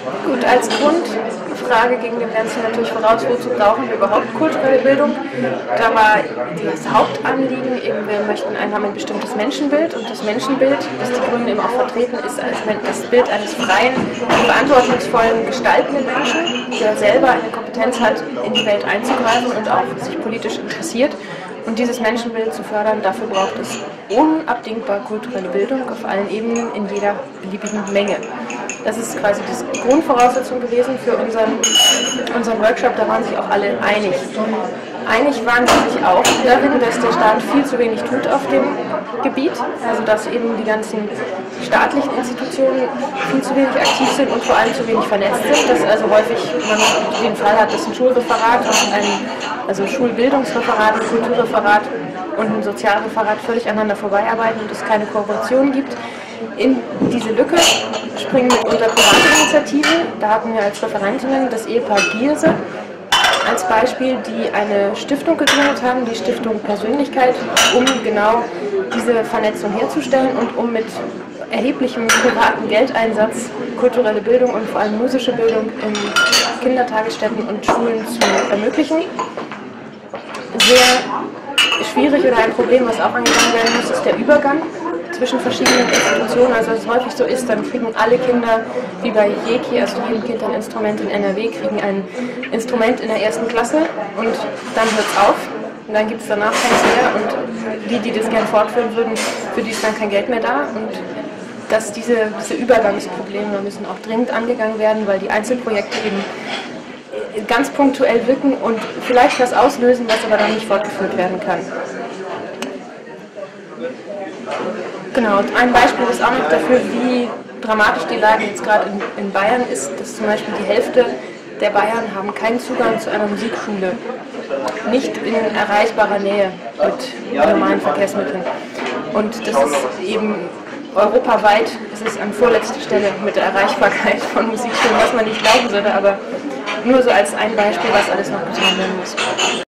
Gut, als Grundfrage ging dem Ganzen natürlich voraus, wozu brauchen wir überhaupt kulturelle Bildung? Da war das Hauptanliegen, eben, wir haben ein bestimmtes Menschenbild, und das Menschenbild, das die Grünen eben auch vertreten, ist das Bild eines freien, verantwortungsvollen, gestaltenden Menschen, der selber eine Kompetenz hat, in die Welt einzugreifen und auch sich politisch interessiert. Und dieses Menschenbild zu fördern, dafür braucht es unabdingbar kulturelle Bildung auf allen Ebenen in jeder beliebigen Menge. Das ist quasi die Grundvoraussetzung gewesen für unseren Workshop, da waren sich auch alle einig. Einig waren sie sich auch darin, dass der Staat viel zu wenig tut auf dem Gebiet, also dass eben die ganzen staatlichen Institutionen viel zu wenig aktiv sind und vor allem zu wenig vernetzt sind, dass also häufig man den Fall hat, dass ein Schulreferat also Schulbildungsreferat, ein Kulturreferat und ein Sozialreferat völlig aneinander vorbeiarbeiten und es keine Kooperation gibt. In diese Lücke springen mitunter private Initiativen. Da hatten wir als Referentinnen das Ehepaar Gierse als Beispiel, die eine Stiftung gegründet haben, die Stiftung Persönlichkeit, um genau diese Vernetzung herzustellen und um mit erheblichem privaten Geldeinsatz kulturelle Bildung und vor allem musische Bildung in Kindertagesstätten und Schulen zu ermöglichen. Sehr schwierig oder ein Problem, was auch angegangen werden muss, ist der Übergang zwischen verschiedenen Institutionen. Also was häufig so ist, dann kriegen alle Kinder, wie bei JEKI, also jedem Kind ein Instrument in NRW, kriegen ein Instrument in der 1. Klasse und dann hört es auf. Und dann gibt es danach keins mehr und die das gerne fortführen würden, für die ist dann kein Geld mehr da. Und dass diese Übergangsprobleme müssen auch dringend angegangen werden, weil die Einzelprojekte eben ganz punktuell wirken und vielleicht was auslösen, was aber dann nicht fortgeführt werden kann. Genau, und ein Beispiel ist auch noch dafür, wie dramatisch die Lage jetzt gerade in Bayern ist, dass zum Beispiel die Hälfte der Bayern haben keinen Zugang zu einer Musikschule, nicht in erreichbarer Nähe mit normalen Verkehrsmitteln. Und das ist eben europaweit, ist es an vorletzter Stelle mit der Erreichbarkeit von Musikschulen, was man nicht glauben würde, aber nur so als ein Beispiel, was alles noch getan werden muss.